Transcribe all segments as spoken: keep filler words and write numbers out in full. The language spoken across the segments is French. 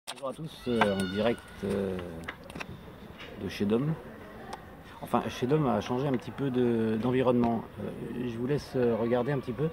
Bonjour à tous, euh, en direct euh, de chez Dom. Enfin, chez Dom a changé un petit peu d'environnement. Euh, je vous laisse euh, regarder un petit peu.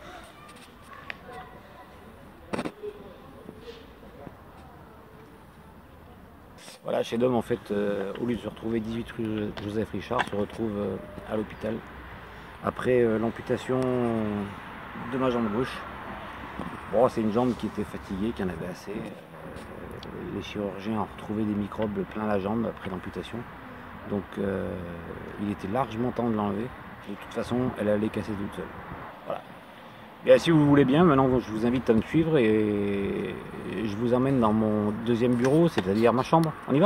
Voilà, chez Dom, en fait, euh, au lieu de se retrouver dix-huit rue Joseph Richard, se retrouve euh, à l'hôpital après euh, l'amputation de ma jambe gauche. Bon, c'est une jambe qui était fatiguée, qui en avait assez. Euh, les chirurgiens ont retrouvé des microbes plein la jambe après l'amputation. Donc euh, il était largement temps de l'enlever. De toute façon, elle allait casser toute seule. Voilà. Bien, si vous voulez bien, maintenant je vous invite à me suivre et je vous emmène dans mon deuxième bureau, c'est-à-dire ma chambre. On y va ?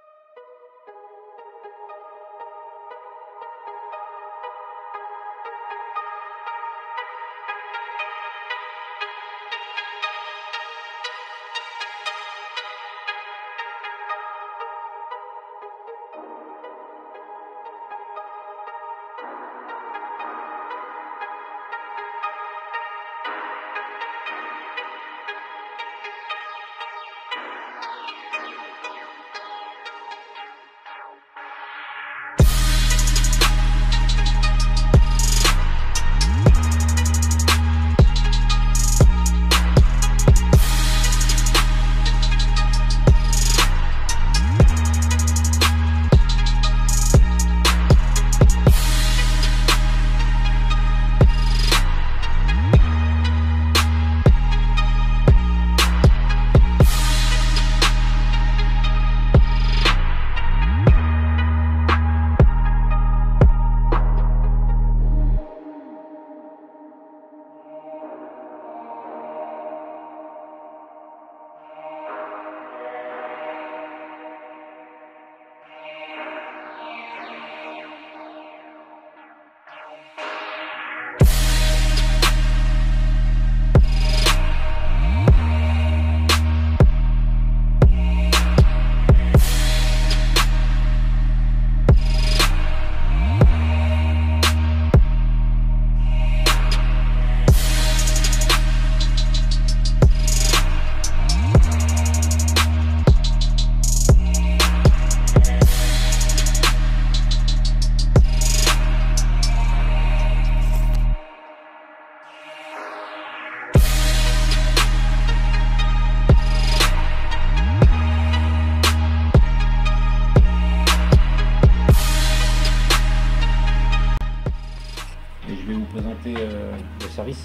Et je vais vous présenter euh, le service.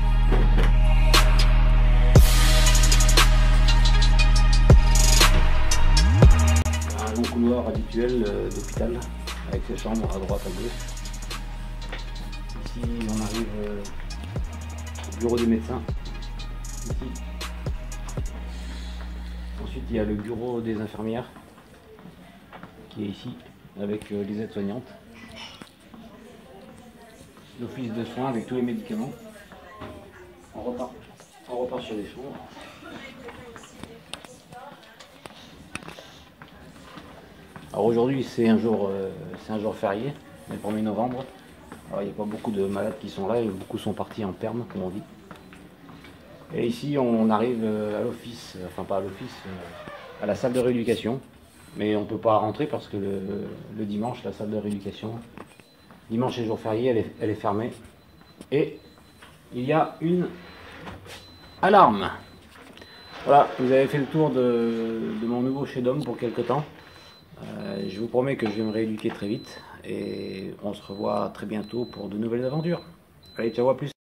Un long couloir habituel euh, d'hôpital avec ses chambres à droite, à gauche. Ici on arrive euh, au bureau des médecins. Ici. Ensuite il y a le bureau des infirmières qui est ici avec euh, les aides-soignantes. L'office de soins avec tous les médicaments. On repart, on repart sur les chambres. Alors aujourd'hui c'est un jour, euh, c'est un jour férié, le premier novembre. Alors il n'y a pas beaucoup de malades qui sont là et beaucoup sont partis en perme comme on dit. Et ici on arrive à l'office, enfin pas à l'office, à la salle de rééducation. Mais on ne peut pas rentrer parce que le, le dimanche la salle de rééducation, dimanche et jour férié, elle est, elle est fermée. Et il y a une alarme. Voilà, vous avez fait le tour de, de mon nouveau chez Dom pour quelque temps. Euh, je vous promets que je vais me rééduquer très vite. Et on se revoit très bientôt pour de nouvelles aventures. Allez, ciao, à plus.